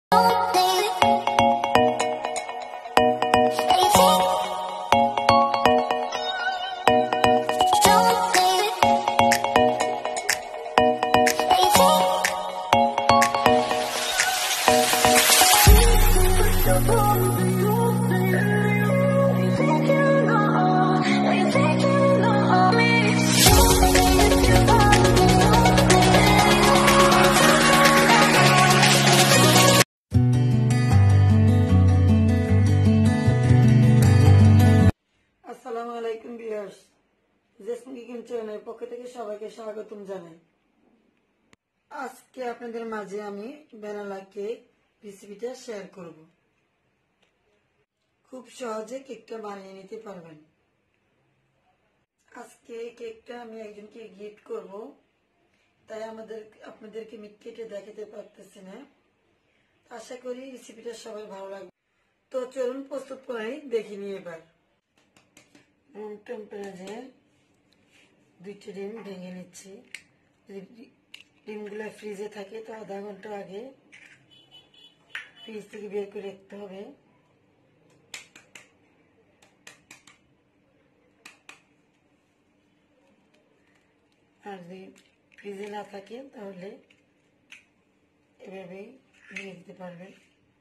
আসসালামু আলাইকুম viewers, jasmine kitchen চ্যানেলের পক্ষ থেকে সবাইকে স্বাগতম জানাই। আজকে আপনাদের মাঝে আমি ভ্যানিলা কেক রেসিপিটা শেয়ার করব। খুব সহজে কেকটা বানিয়ে নিতে পারবেন। আজকে কেকটা আমি একজনকে গিফট করব, তাই আপনাদেরকে আমি কেটে দেখাতে পারতেছি না। আশা করি রেসিপিটা সবাই ভালো লাগবে। তো চলুন প্রস্তুত করে দেখে নিই। এবার রুম টেম্পারেচারে 2টি ডিম ভেঙে নিচ্ছি। যদি ডিমগুলো ফ্রিজে থাকে তো আধা ঘন্টা আগে ফ্রিজ থেকে বের করে রাখতে হবে। আর যদি ফ্রিজে না থাকে তাহলে এভাবেই ভেঙে দিতে পারবেন।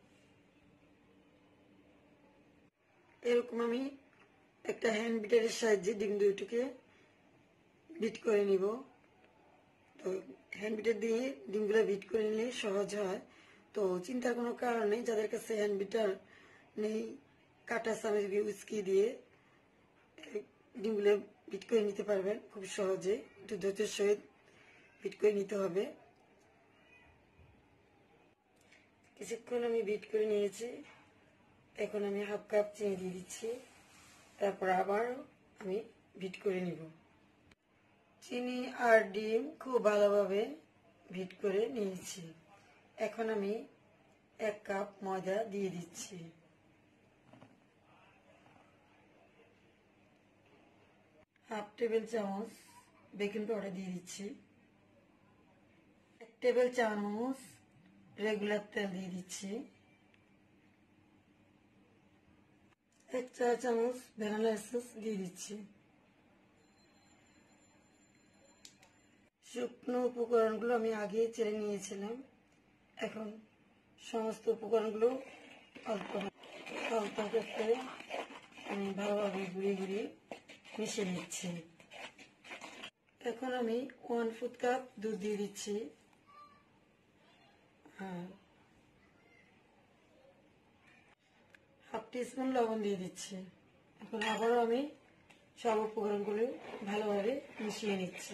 এরকম আমি একটা হ্যান্ড বিটারের সাহায্যে ডিম দুটোকে বিট করে নিব। তো হ্যান্ড বিটার দিয়ে ডিমগুলো বিট করে নিলে সহজ হয়। তো চিন্তার কোনো কারণ নেই, যাদের কাছে হ্যান্ড বিটার নেই কাঁটা চামচ উইস্কি দিয়ে ডিমগুলো বিট করে নিতে পারবেন খুব সহজে। একটু ধৈর্যের সহিত বিট করে নিতে হবে। কিছুক্ষণ আমি বিট করে নিয়েছি। এখন আমি হাফ কাপ চিনি দিয়ে দিচ্ছি। তারপর আবার আমি বিট করে নিব। চিনি আর ডিম খুব ভালোভাবে বিট করে নিয়েছি। এখন আমি 1 কাপ ময়দা দিয়ে দিচ্ছি। হাফ টেবিল চামচ বেকিং পাউডার দিয়ে দিচ্ছি। 1 টেবিল চামচ রেগুলার তেল দিয়ে দিচ্ছি। 1 চা চামচ ভ্যানিলা এসেন্স দিয়ে দিচ্ছি। শুকনো উপকরণগুলো আমি আগে চেড়ে নিয়েছিলাম। এখন সমস্ত উপকরণগুলো অল্প অল্প করে আমি ভালোভাবে ঘুরিয়ে মিশিয়ে নিচ্ছি। এখন আমি 1/4 কাপ দুধ দিয়ে দিচ্ছি। হাফ টিস্পুন লবণ দিয়ে দিচ্ছি। এখন আবারও আমি সব উপকরণগুলো ভালোভাবে মিশিয়ে নিচ্ছি।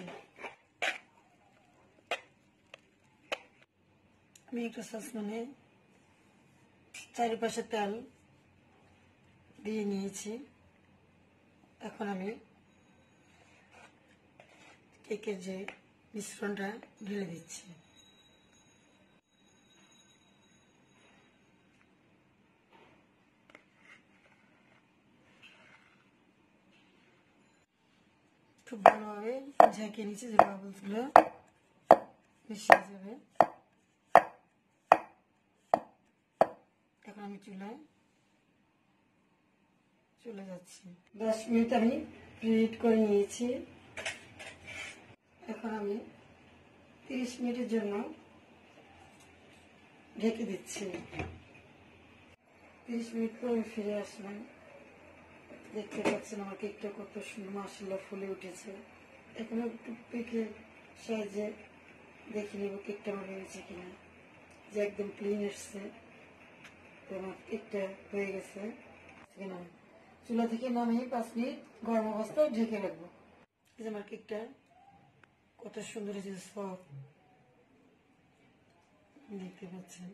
আমি একটা সসপ্যানে চারিপাশে তেল দিয়ে নিয়েছি। এখন আমি কেকের যে মিশ্রণটা ঢেলে দিচ্ছি। খুব ভালোভাবে ঝেঁকে নিচ্ছি, যে বাবলসগুলো মিশিয়ে যাবে। এখন আমি চুলায় চলে যাচ্ছি। 10 মিনিট আমি প্রিহিট করে নিয়েছি। এখন আমি 30 মিনিটের জন্য ঢেকে দিচ্ছি। 30 মিনিট পর আমি ফিরে আসলাম। দেখতে পাচ্ছেন আমার কেকটা কত সুন্দর মাশাআল্লাহ ফুলে উঠেছে। এখন একটু টুথপিকের সাহায্যে দেখে নেব কেকটা আমার হয়েছে কিনা, যে একদম ক্লিন এসছে। আমার কেকটা হয়ে গেছে। চুলা থেকে নামিয়ে 5 মিনিট গরম অবস্থায় ঢেকে রাখবো। এই যে আমার কেকটা কত সুন্দর হয়েছে, সফট দেখতে পাচ্ছেন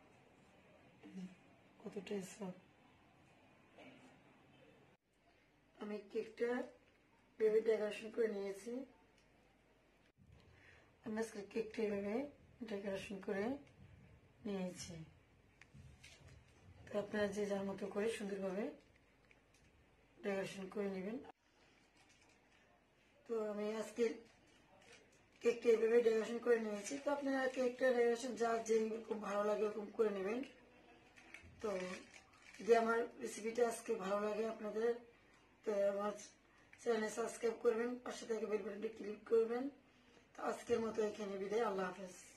কতটাই সফট। আমি কেকটা ভেবে ডেকোরেশন করে নিয়েছি। আমি আজকে কেকটা এভাবে ডেকোরেশন করে নিয়েছি। তো আপনারা যে যার মতো করে সুন্দরভাবে ডেকোরেশন করে নেবেন। তো আমি আজকে কেকটা এভাবে ডেকোরেশন করে নিয়েছি। তো আপনারা কেকটা ডেকোরেশন যার যেরকম ভালো লাগে ওরকম করে নেবেন। তো যদি আমার রেসিপিটা আজকে ভালো লাগে আপনাদের, তো আমার চ্যানেল সাবস্ক্রাইব করবেন, পাশে থেকে বেল বাটনটি ক্লিক করবেন। তো আজকের মতো এখানে বিদায়, আল্লাহ হাফেজ।